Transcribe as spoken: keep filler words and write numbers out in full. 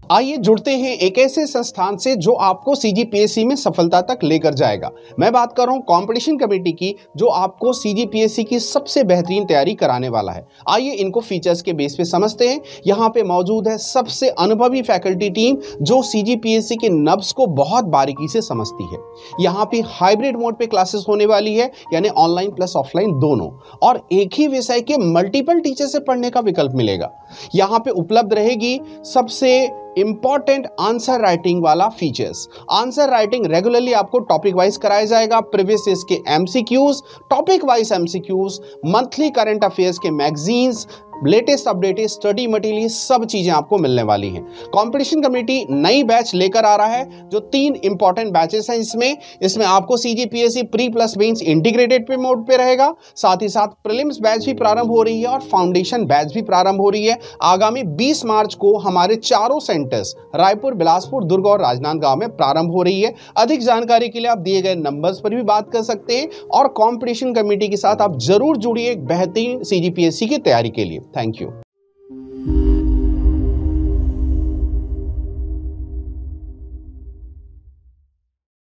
आइए जुड़ते हैं एक ऐसे संस्थान से जो आपको सीजीपीएससी में सफलता तक लेकर जाएगा। मैं बात कर रहा हूं कंपटीशन कमेटी की, जो आपको सीजीपीएससी की सबसे बेहतरीन तैयारी कराने वाला है। आइए इनको फीचर्स के बेस पे समझते हैं। यहां पे मौजूद है सबसे अनुभवी फैकल्टी टीम जो सीजीपीएससी के नब्ज को बहुत बारीकी से समझती है। यहां पे हाइब्रिड मोड पे क्लासेस होने वाली है, यानी ऑनलाइन प्लस ऑफलाइन दोनों, और एक ही विषय के मल्टीपल टीचर से पढ़ने का विकल्प मिलेगा। यहां पे उपलब्ध रहेगी सबसे इंपॉर्टेंट आंसर राइटिंग वाला फीचर्स। आंसर राइटिंग रेगुलरली आपको टॉपिक वाइज कराया जाएगा। प्रीवियस के MCQs, topic wise MCQs, monthly current affairs के magazines, latest updated study material, सब चीजें आपको मिलने वाली हैं। कंपटीशन कमेटी नई बैच लेकर आ रहा है, जो तीन इंपॉर्टेंट बैचेस हैं इसमें इसमें आपको CGPSC pre plus mains integrated pay mode पे रहेगा। साथ ही साथ प्रीलिम्स बैच भी प्रारंभ हो रही है और फाउंडेशन बैच भी प्रारंभ हो रही है। आगामी बीस मार्च को हमारे चारों सेंटर्स रायपुर, बिलासपुर, दुर्ग और राजनांदगांव में प्रारंभ हो रही है। अधिक जानकारी के लिए आप दिए गए नंबर्स पर भी बात कर सकते हैं और कंपटीशन कमेटी के साथ आप जरूर जुड़िए एक बेहतरीन सीजीपीएससी की तैयारी के लिए। Thank you.